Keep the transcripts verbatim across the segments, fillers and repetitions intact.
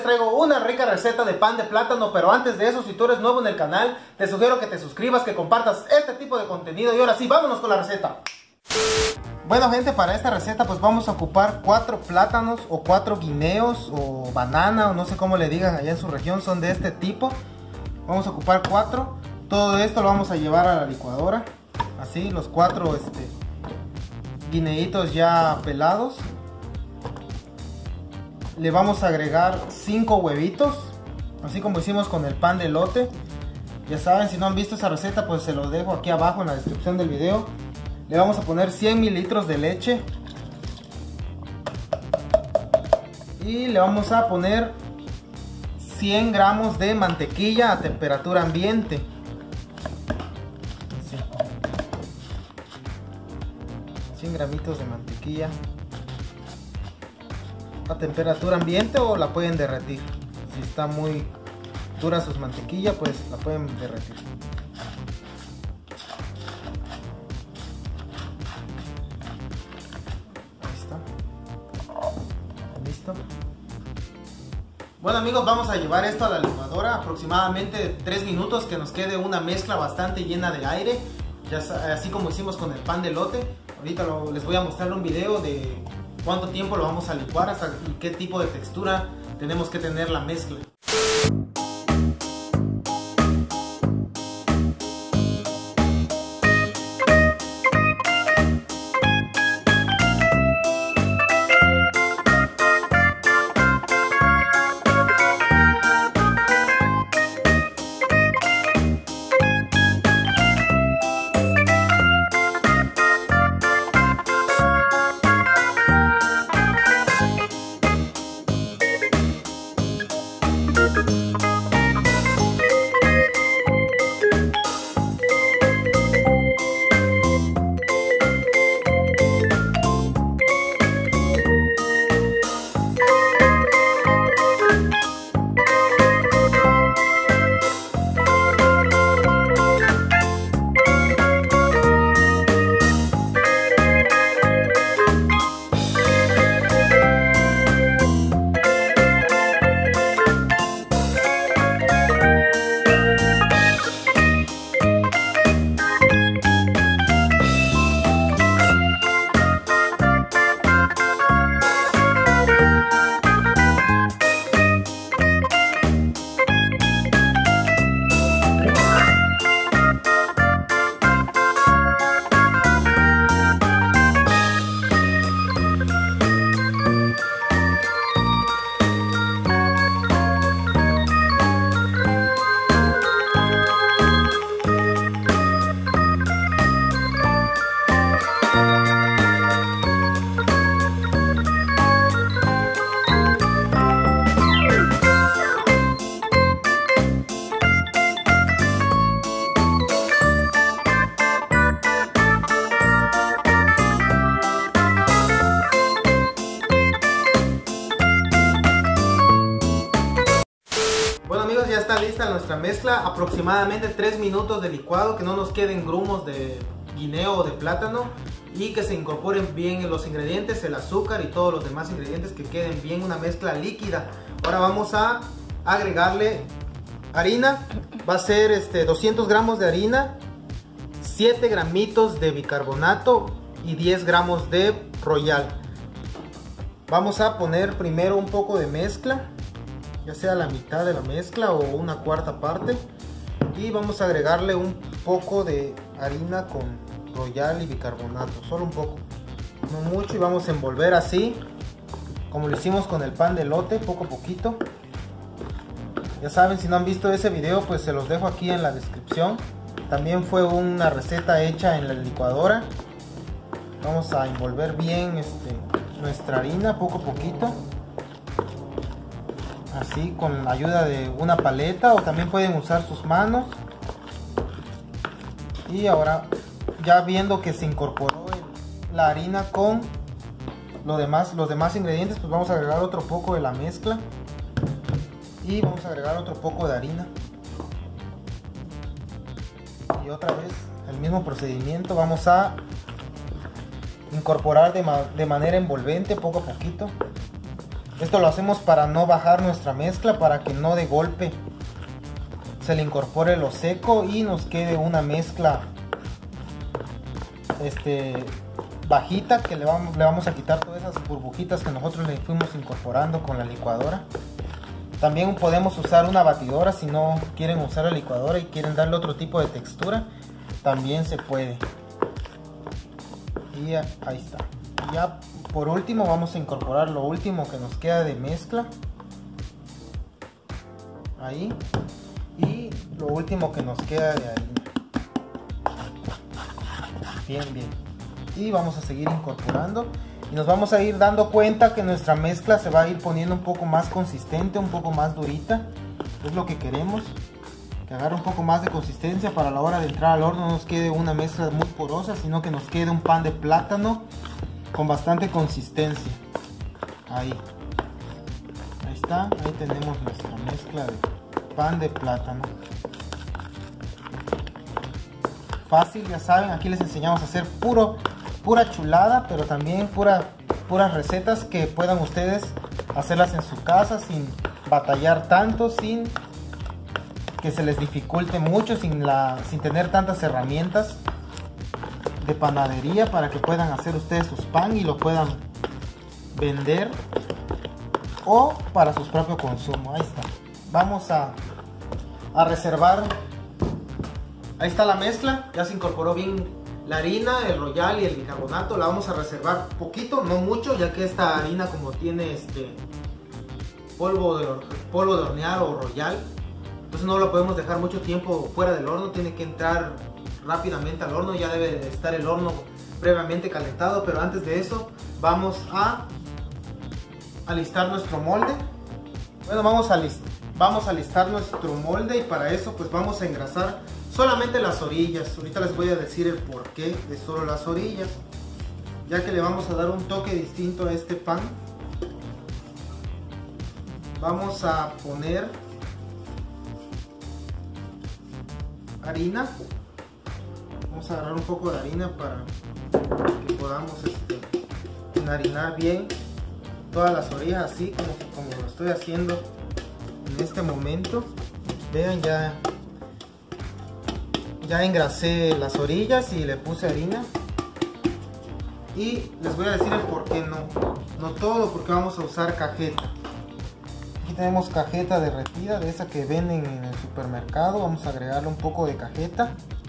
les traigo una rica receta de pan de plátano, pero antes de eso, si tú eres nuevo en el canal, te sugiero que te suscribas, que compartas este tipo de contenido y ahora sí, vámonos con la receta. Bueno gente, para esta receta pues vamos a ocupar cuatro plátanos o cuatro guineos o banana o no sé cómo le digan allá en su región, son de este tipo. Vamos a ocupar cuatro. Todo esto lo vamos a llevar a la licuadora. Así, los cuatro este, guineitos ya pelados. Le vamos a agregar cinco huevitos, así como hicimos con el pan de elote. Ya saben, si no han visto esa receta pues se los dejo aquí abajo en la descripción del video. Le vamos a poner cien mililitros de leche. Y le vamos a poner cien gramos de mantequilla a temperatura ambiente. Así. cien gramitos de mantequilla a temperatura ambiente, o la pueden derretir. Si está muy dura sus mantequilla, pues la pueden derretir. Listo. Bueno amigos, vamos a llevar esto a la licuadora aproximadamente tres minutos, que nos quede una mezcla bastante llena de aire, ya así como hicimos con el pan de elote. Ahorita lo, les voy a mostrar un video de cuánto tiempo lo vamos a licuar, hasta y qué tipo de textura tenemos que tener la mezcla. Ya está lista nuestra mezcla, aproximadamente tres minutos de licuado, que no nos queden grumos de guineo o de plátano y que se incorporen bien los ingredientes, el azúcar y todos los demás ingredientes, que queden bien una mezcla líquida. Ahora vamos a agregarle harina, va a ser este, doscientos gramos de harina, siete gramitos de bicarbonato y diez gramos de Royal. Vamos a poner primero un poco de mezcla, ya sea la mitad de la mezcla o una cuarta parte, y vamos a agregarle un poco de harina con Royal y bicarbonato, solo un poco, no mucho, y vamos a envolver así como lo hicimos con el pan de elote, poco a poquito. Ya saben, si no han visto ese video pues se los dejo aquí en la descripción. También fue una receta hecha en la licuadora. Vamos a envolver bien este, nuestra harina poco a poquito, así con la ayuda de una paleta, o también pueden usar sus manos. Y ahora, ya viendo que se incorporó el, la harina con lo demás, los demás ingredientes, pues vamos a agregar otro poco de la mezcla y vamos a agregar otro poco de harina, y otra vez el mismo procedimiento. Vamos a incorporar de, ma de manera envolvente poco a poquito. Esto lo hacemos para no bajar nuestra mezcla, para que no de golpe se le incorpore lo seco y nos quede una mezcla este, bajita, que le vamos, le vamos a quitar todas esas burbujitas que nosotros le fuimos incorporando con la licuadora. También podemos usar una batidora si no quieren usar la licuadora y quieren darle otro tipo de textura, también se puede. Y ya, ahí está. Ya por último vamos a incorporar lo último que nos queda de mezcla. Ahí. Y lo último que nos queda de harina. Bien, bien. Y vamos a seguir incorporando. Y nos vamos a ir dando cuenta que nuestra mezcla se va a ir poniendo un poco más consistente, un poco más durita. Es lo que queremos. Que agarre un poco más de consistencia para la hora de entrar al horno. No nos quede una mezcla muy porosa, sino que nos quede un pan de plátano con bastante consistencia. Ahí. Ahí está. Ahí tenemos nuestra mezcla de pan de plátano. Fácil, ya saben, aquí les enseñamos a hacer puro, pura chulada, pero también pura, puras recetas que puedan ustedes hacerlas en su casa sin batallar tanto, sin que se les dificulte mucho, sin, la, sin tener tantas herramientas de panadería, para que puedan hacer ustedes sus pan y lo puedan vender o para su propio consumo. Ahí está. Vamos a, a reservar. Ahí está la mezcla, ya se incorporó bien la harina, el royal y el bicarbonato. La vamos a reservar poquito, no mucho, ya que esta harina, como tiene este polvo de, polvo de hornear o royal, entonces no lo podemos dejar mucho tiempo fuera del horno, tiene que entrar rápidamente al horno. Ya debe de estar el horno previamente calentado, pero antes de eso vamos a alistar nuestro molde. Bueno, vamos a listar Vamos a alistar nuestro molde, y para eso pues vamos a engrasar solamente las orillas. Ahorita les voy a decir el porqué de solo las orillas, ya que le vamos a dar un toque distinto a este pan. Vamos a poner harina. Vamos a agarrar un poco de harina para que podamos este, enharinar bien todas las orillas, así como, como lo estoy haciendo en este momento. Vean, ya ya engrasé las orillas y le puse harina. Y les voy a decir el por qué no no todo, porque vamos a usar cajeta. Aquí tenemos cajeta derretida, de esa que venden en el supermercado. Vamos a agregarle un poco de cajeta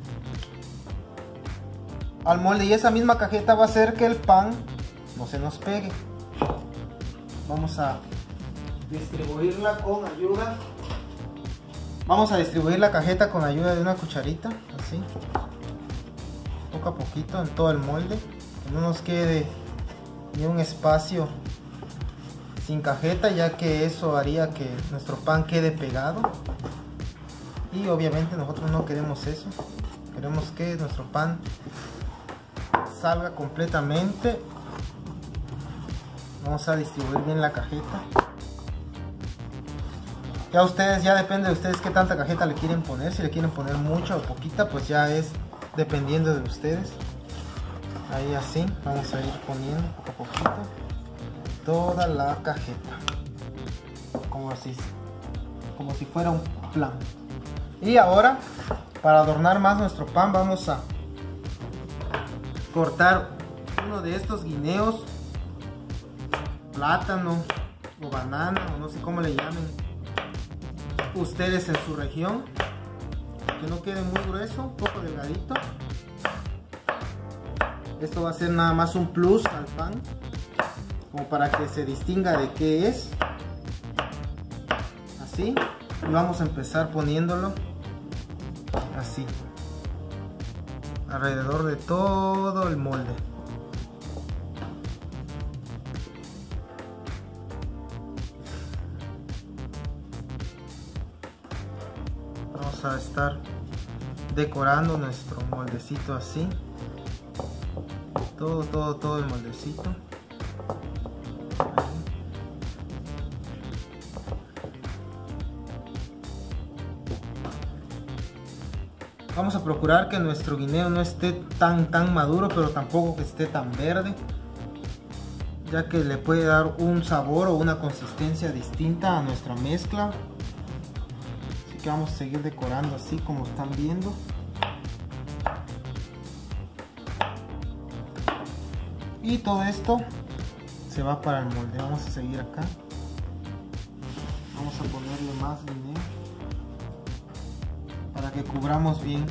al molde, y esa misma cajeta va a hacer que el pan no se nos pegue. Vamos a distribuirla con ayuda. Vamos a distribuir la cajeta con ayuda de una cucharita, así, poco a poquito en todo el molde, que no nos quede ni un espacio sin cajeta, ya que eso haría que nuestro pan quede pegado, y obviamente nosotros no queremos eso. Queremos que nuestro pan salga completamente. Vamos a distribuir bien la cajeta. Ya ustedes, ya depende de ustedes qué tanta cajeta le quieren poner. Si le quieren poner mucha o poquita, pues ya es dependiendo de ustedes. Ahí así, vamos a ir poniendo poco a poquito toda la cajeta, como así, como si fuera un flan. Y ahora, para adornar más nuestro pan, vamos a cortar uno de estos guineos, plátano o banana, o no sé cómo le llamen ustedes en su región, que no quede muy grueso, un poco delgadito. Esto va a ser nada más un plus al pan, como para que se distinga de qué es. Así, y vamos a empezar poniéndolo así alrededor de todo el molde. Vamos a estar decorando nuestro moldecito así, todo, todo, todo el moldecito. Vamos a procurar que nuestro guineo no esté tan tan maduro, pero tampoco que esté tan verde. ya que le puede dar un sabor o una consistencia distinta a nuestra mezcla. Así que vamos a seguir decorando así como están viendo. Y todo esto se va para el molde. Vamos a seguir acá. Vamos a ponerle más guineo para que cubramos bien.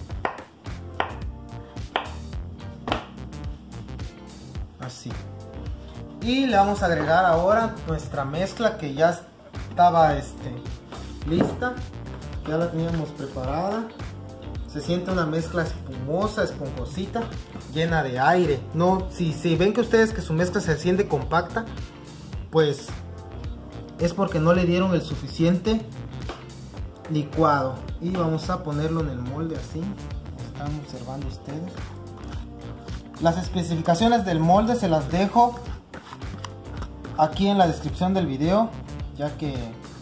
Así. Y le vamos a agregar ahora nuestra mezcla que ya estaba este, lista. Ya la teníamos preparada. Se siente una mezcla espumosa, esponjosita, llena de aire. No, si, si ven que ustedes que su mezcla se siente compacta, pues es porque no le dieron el suficiente licuado. Y vamos a ponerlo en el molde así, como están observando ustedes. Las especificaciones del molde se las dejo aquí en la descripción del video, ya que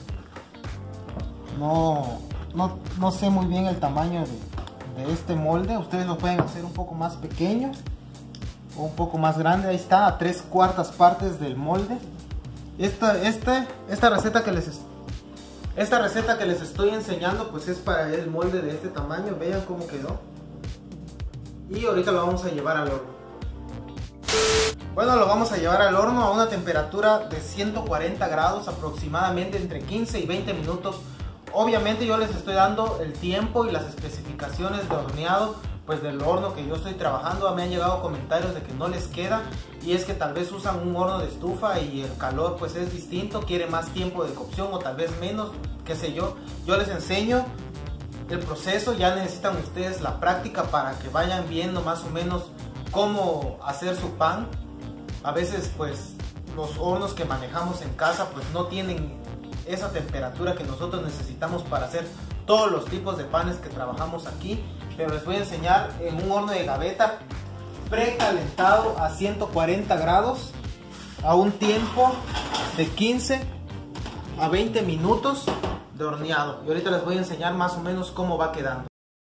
no, no, no sé muy bien el tamaño de, de este molde. Ustedes lo pueden hacer un poco más pequeño o un poco más grande. Ahí está, a tres cuartas partes del molde. Esta, este, esta receta que les esta receta que les estoy enseñando pues es para el molde de este tamaño. Vean cómo quedó. Y ahorita lo vamos a llevar al horno. Bueno, lo vamos a llevar al horno a una temperatura de ciento cuarenta grados, aproximadamente entre quince y veinte minutos. Obviamente yo les estoy dando el tiempo y las especificaciones de horneado pues del horno que yo estoy trabajando. Me han llegado comentarios de que no les queda, y es que tal vez usan un horno de estufa y el calor pues es distinto, quiere más tiempo de cocción o tal vez menos, qué sé yo. Yo les enseño el proceso, ya necesitan ustedes la práctica para que vayan viendo más o menos cómo hacer su pan. A veces pues los hornos que manejamos en casa pues no tienen esa temperatura que nosotros necesitamos para hacer todos los tipos de panes que trabajamos aquí, pero les voy a enseñar en un horno de gaveta precalentado a ciento cuarenta grados a un tiempo de quince a veinte minutos de horneado, y ahorita les voy a enseñar más o menos cómo va quedando.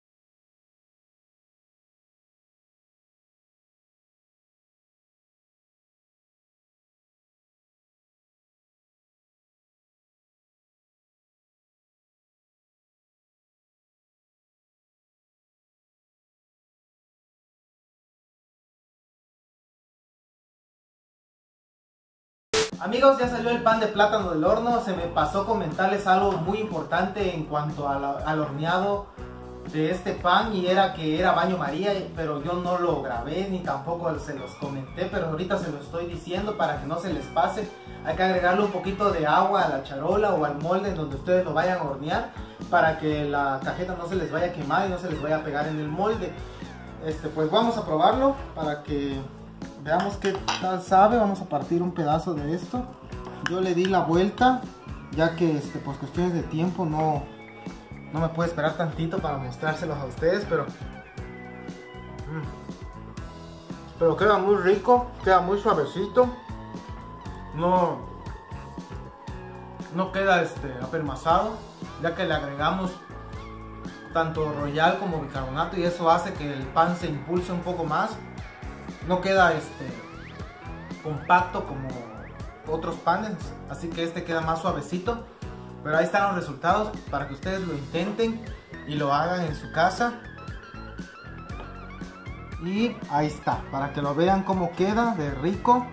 Amigos, ya salió el pan de plátano del horno. Se me pasó comentarles algo muy importante en cuanto a la, al horneado de este pan, y era que era baño María, pero yo no lo grabé ni tampoco se los comenté, pero ahorita se lo estoy diciendo para que no se les pase. Hay que agregarle un poquito de agua a la charola o al molde en donde ustedes lo vayan a hornear, para que la cajeta no se les vaya a quemar y no se les vaya a pegar en el molde. Este, pues vamos a probarlo para que veamos qué tal sabe. Vamos a partir un pedazo de esto. Yo le di la vuelta, ya que este, pues cuestiones de tiempo no, no me puedo esperar tantito para mostrárselos a ustedes, pero mmm, pero queda muy rico, queda muy suavecito, no, no queda este, apermazado, ya que le agregamos tanto royal como bicarbonato, y eso hace que el pan se impulse un poco más. No queda este compacto como otros panes, así que este queda más suavecito. Pero ahí están los resultados para que ustedes lo intenten y lo hagan en su casa. Y ahí está, para que lo vean cómo queda de rico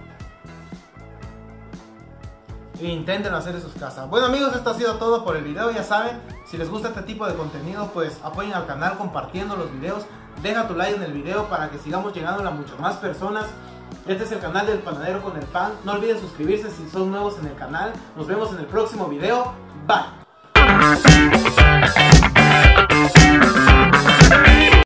e intenten hacer en sus casas. Bueno amigos, esto ha sido todo por el video. Ya saben, si les gusta este tipo de contenido, pues apoyen al canal compartiendo los videos. Deja tu like en el video para que sigamos llegando a muchas más personas. Este es el canal del Panadero con el Pan. No olviden suscribirse si son nuevos en el canal. Nos vemos en el próximo video. Bye.